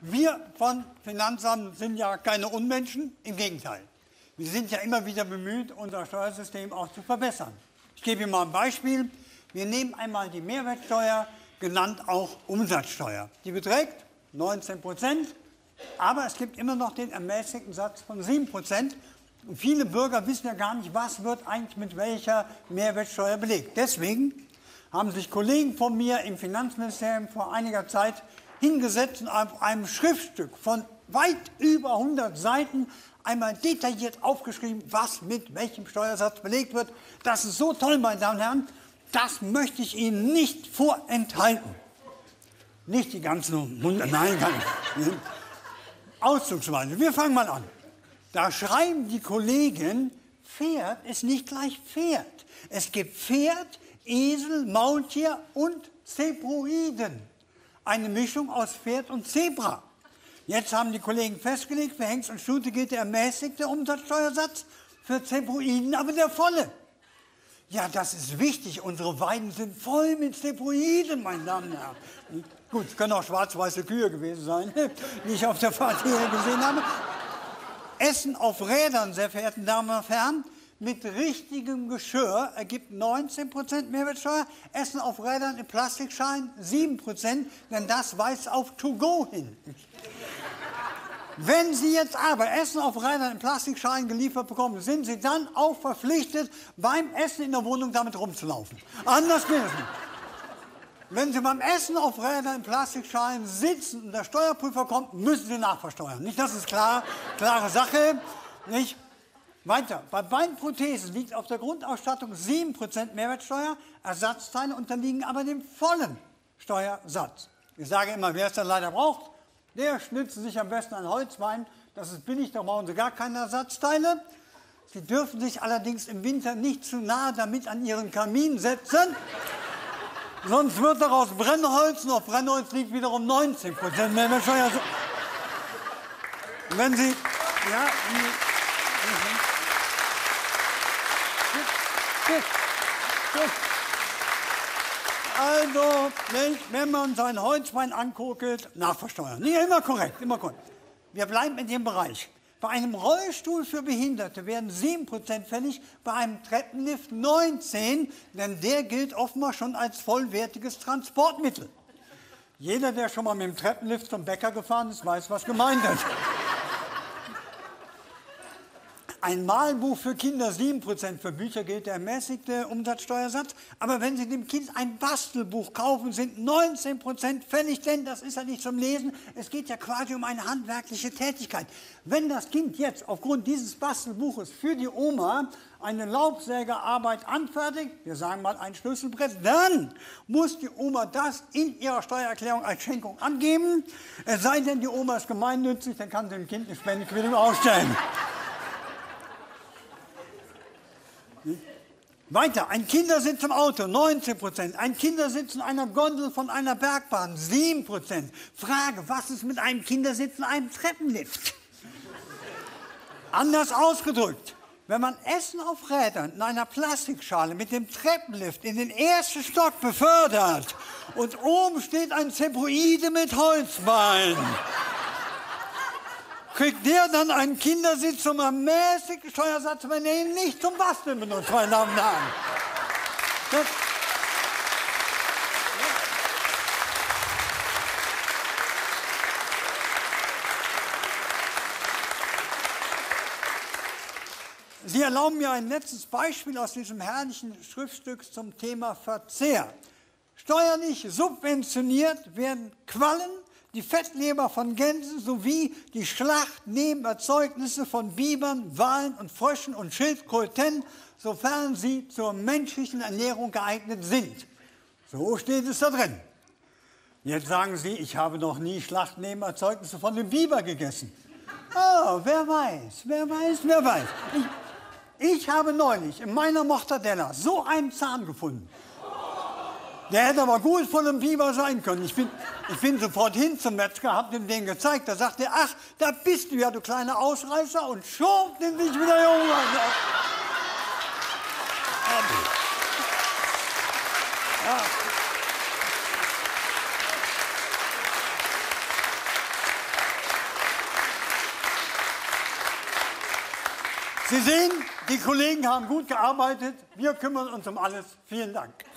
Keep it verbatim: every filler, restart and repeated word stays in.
Wir von Finanzamt sind ja keine Unmenschen, im Gegenteil. Wir sind ja immer wieder bemüht, unser Steuersystem auch zu verbessern. Ich gebe Ihnen mal ein Beispiel. Wir nehmen einmal die Mehrwertsteuer, genannt auch Umsatzsteuer. Die beträgt neunzehn Prozent, aber es gibt immer noch den ermäßigten Satz von sieben Prozent. Und viele Bürger wissen ja gar nicht, was wird eigentlich mit welcher Mehrwertsteuer belegt. Deswegen haben sich Kollegen von mir im Finanzministerium vor einiger Zeit hingesetzt und auf einem Schriftstück von weit über hundert Seiten einmal detailliert aufgeschrieben, was mit welchem Steuersatz belegt wird. Das ist so toll, meine Damen und Herren, das möchte ich Ihnen nicht vorenthalten. Nicht die ganzen hundert, nein, kann ich. Auszugsweise. Wir fangen mal an. Da schreiben die Kollegen, Pferd ist nicht gleich Pferd. Es gibt Pferd, Esel, Maultier und Zebraiden. Eine Mischung aus Pferd und Zebra. Jetzt haben die Kollegen festgelegt, für Hengst und Stute gilt der ermäßigte Umsatzsteuersatz, für Zebraiden aber der volle. Ja, das ist wichtig. Unsere Weiden sind voll mit Zebraiden, meine Damen und Herren. Gut, es können auch schwarz-weiße Kühe gewesen sein, die ich auf der Fahrt hierher gesehen habe. Essen auf Rädern, sehr verehrten Damen und Herren, mit richtigem Geschirr ergibt neunzehn Prozent Mehrwertsteuer. Essen auf Rädern in Plastikschalen sieben Prozent, denn das weist auf To-Go hin. Wenn Sie jetzt aber Essen auf Rädern in Plastikschalen geliefert bekommen, sind Sie dann auch verpflichtet, beim Essen in der Wohnung damit rumzulaufen. Anders geht es nicht. Wenn Sie beim Essen auf Rädern in Plastikschalen sitzen und der Steuerprüfer kommt, müssen Sie nachversteuern. Nicht, das ist klar, klare Sache. Nicht? Weiter. Bei Beinprothesen liegt auf der Grundausstattung sieben Prozent Mehrwertsteuer. Ersatzteile unterliegen aber dem vollen Steuersatz. Ich sage immer, wer es dann leider braucht, der schnitzt sich am besten ein Holzbein. Das ist billig, da brauchen Sie gar keine Ersatzteile. Sie dürfen sich allerdings im Winter nicht zu nahe damit an Ihren Kamin setzen. Sonst wird daraus Brennholz und auf Brennholz liegt wiederum neunzehn Prozent Mehrwertsteuer. Wenn Sie... Ja, also, wenn man sein Holzbein anguckt, nachversteuern. Nicht immer korrekt, immer korrekt. Wir bleiben in dem Bereich. Bei einem Rollstuhl für Behinderte werden sieben Prozent fällig, bei einem Treppenlift neunzehn Prozent, denn der gilt offenbar schon als vollwertiges Transportmittel. Jeder, der schon mal mit dem Treppenlift zum Bäcker gefahren ist, weiß, was gemeint ist. Ein Malbuch für Kinder sieben Prozent, für Bücher gilt der ermäßigte Umsatzsteuersatz. Aber wenn Sie dem Kind ein Bastelbuch kaufen, sind neunzehn Prozent fällig, denn das ist ja nicht zum Lesen. Es geht ja quasi um eine handwerkliche Tätigkeit. Wenn das Kind jetzt aufgrund dieses Bastelbuches für die Oma eine Laubsägerarbeit anfertigt, wir sagen mal ein Schlüsselbrett, dann muss die Oma das in ihrer Steuererklärung als Schenkung angeben. Es sei denn, die Oma ist gemeinnützig, dann kann sie dem Kind eine Spendenquittung ausstellen. Weiter, ein Kindersitz im Auto, neunzehn Prozent. Ein Kindersitz in einer Gondel von einer Bergbahn, sieben Prozent. Frage, was ist mit einem Kindersitz in einem Treppenlift? Anders ausgedrückt, wenn man Essen auf Rädern in einer Plastikschale mit dem Treppenlift in den ersten Stock befördert und oben steht ein Zebraide mit Holzbein, kriegt der dann einen Kindersitz zum ermäßigten Steuersatz, wenn er ihn nicht zum Basteln benutzt, meine Damen und Herren. Das Sie erlauben mir ein letztes Beispiel aus diesem herrlichen Schriftstück zum Thema Verzehr. Steuerlich subventioniert werden Quallen, die Fettleber von Gänsen sowie die Schlachtnebenerzeugnisse von Bibern, Walen und Fröschen und Schildkröten, sofern sie zur menschlichen Ernährung geeignet sind. So steht es da drin. Jetzt sagen Sie, ich habe noch nie Schlachtnebenerzeugnisse von dem Biber gegessen. Oh, wer weiß, wer weiß, wer weiß. Ich, ich habe neulich in meiner Mortadella so einen Zahn gefunden. Der hätte aber gut von einem Biber sein können. Ich bin, ich bin sofort hin zum Metzger, hab ihm den gezeigt. Da sagt er, ach, da bist du ja, du kleiner Ausreißer, und schob den sich wieder jung an. Ja. Sie sehen, die Kollegen haben gut gearbeitet. Wir kümmern uns um alles. Vielen Dank.